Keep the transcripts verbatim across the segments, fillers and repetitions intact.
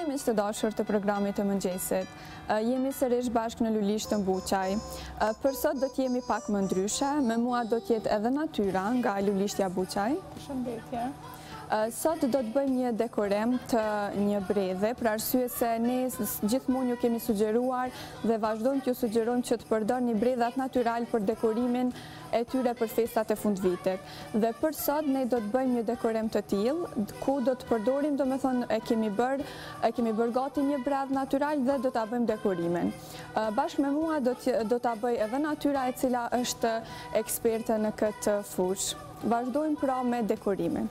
Mirëmëngjes miq të dashur të programit të mëngjesit. Jemi sërish bashkë në Lulisht të Mbuqaj. Për sot do t'jemi pak më ndryshe, me mua do t'jetë edhe Natyra nga Lulishtja Buqaj. Përshëndetje. Sot do të bëjmë një dekorim të një bredhe, për arsye se ne gjithmonë ju kemi sugjeruar dhe vazhdojmë t'ju sugjerojmë që të përdorni bredhat natyral për dekorimin e tyre për festat e fundvitit. Dhe për sot ne do të bëjmë një dekorim të tillë, ku do të përdorim, domethënë e kemi bërë, e kemi bërë gati një bradh natyral dhe do ta bëjmë dekorimin. Bashkë me mua do të do ta bëj edhe Natyra, e cila është eksperte në këtë fushë. Vazhdojmë pra me dekorimin.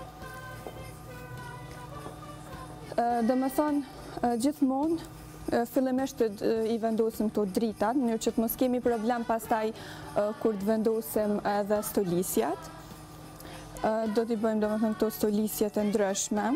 Dhe me thonë, gjithmonë, fillimisht i vendosim këto dritat, në që të mos kemi problem pastaj kur të vendosim edhe stolisjat. Do t'i bëjmë, do me thonë, këto stolisjet e ndryshme.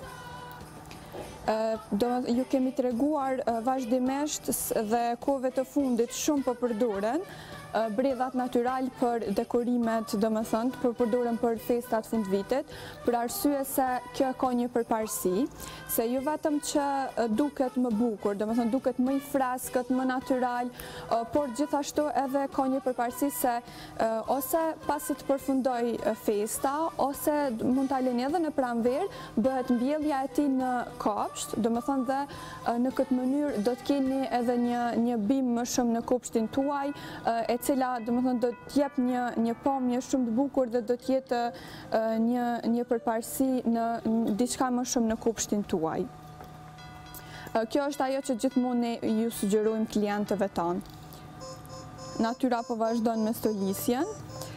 Ju kemi treguar vazhdimisht dhe kohëve të fundit shumë për përdoren bredhat natyral për dekorimet, do me thënë, për përdoren për festat fund vitit, për arsye se kjo ka një përparësi, se ju vetëm që duket më bukur, do me thënë duket më i freskët, më natyral, por gjithashtu edhe ka një përparësi se ose pasi të përfundoj festa, ose mund t'a lëni edhe në pranverë, bëhet mbjellja e tij në kopsht, do me thënë dhe në këtë mënyrë do të keni edhe një, një bim më shumë në kopshtin tuaj, e cila do të thonë do të jep një një pamje shumë të bukur dhe do të jetë një një përparësi në diçka më shumë në kopshtin tuaj. Kjo është ajo që gjithmonë ne ju sugjerojmë klientëve tanë. Natyra po vazhdon me stolisjen.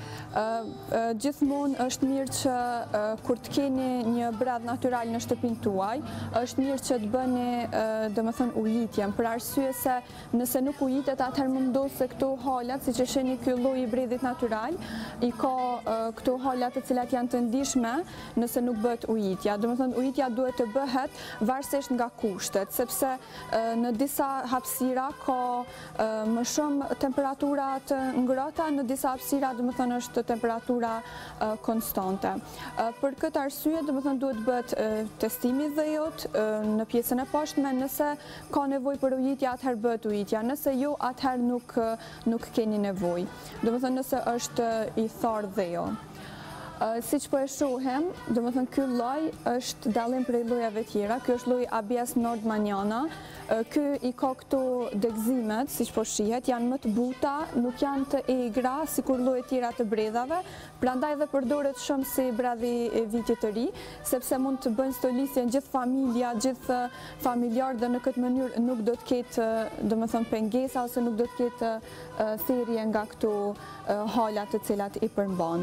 Gjithmonë është mirë që kur të keni një bradh natyral në shtëpinë tuaj, është mirë që të bëni, domethënë, ujitjen, për arsye se nëse nuk ujitet, atëherë mundos se këto halat, siç e shihni ky lloj i bredhit natyral, i ka këto halat të cilat janë të ndihshme nëse nuk bëhet ujitja. Domethënë, ujitja duhet të bëhet varësisht nga kushtet, sepse në disa hapësira ka më shumë temperatura të ngrohta, në disa hapësira domethënë është temperatura konstante. Për këtë arsye, domethënë duhet bëhet testimi i dhejut në pjesën e poshtme, nëse ka nevojë për ujitje, atëherë bëhet ujitja, nëse jo, atëherë nuk nuk keni nevojë. Domethënë nëse është i tharë dhejo. Siç po e shohim, domethënë ky lloj është dallim prej llojeve tjera. Ky është lloji A B S Nordmanniana. Ky i ka këto degëzimet, siç po shihet, janë më të buta, nuk janë të egra sikur llojet tjera të bredhave, prandaj dhe përdoret shumë si bradhi i vitit të ri, sepse mund të bëjnë stolisjen gjithë familja, gjithë familjar, dhe në këtë mënyrë nuk do të ketë, domethënë, pengesa ose nuk do të ketë thirrje nga këto hala të cilat i përmban.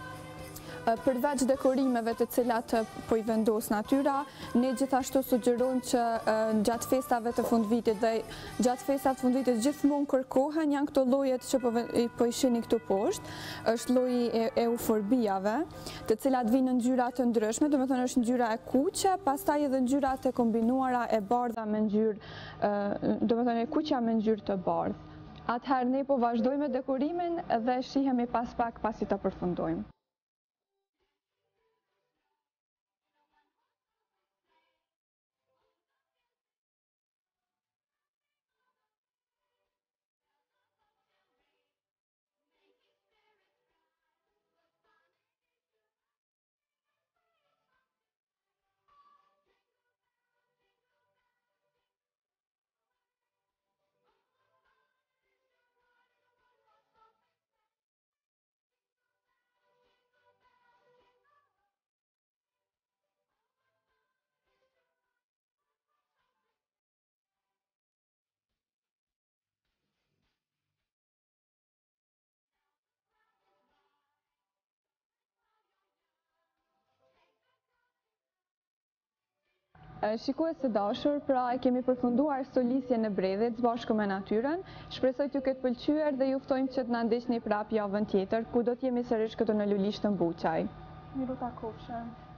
Përveç dekorimeve të cilat po i vendos Natyra, ne gjithashtu sugjerojmë që gjatë festave të fundvitit dhe gjatë festave të fundvitit gjithmonë kërkohen janë këto llojet që po i shihni këtu poshtë, është lloji e euforbijave, të cilat vinë në ngjyra të ndryshme, domethënë është ngjyra e kuqe, pastaj edhe ngjyrat e kombinuara e bardha me ngjyrë, domethënë e kuqja me ngjyrë të bardhë. Atëherë ne po vazhdojmë me dekorimin dhe shihemi pas pak pasi ta përfundojmë. Shikues të dashur, pra e kemi përfunduar stolisjen e bredhit bashkë me Natyrën. Shpresoj t'ju ketë pëlqyer dhe ju ftojmë që të na ndiqni prapë javën tjetër, ku do të jemi sërish këtu në Lulisht të Mbuqaj. Miru takofshëm.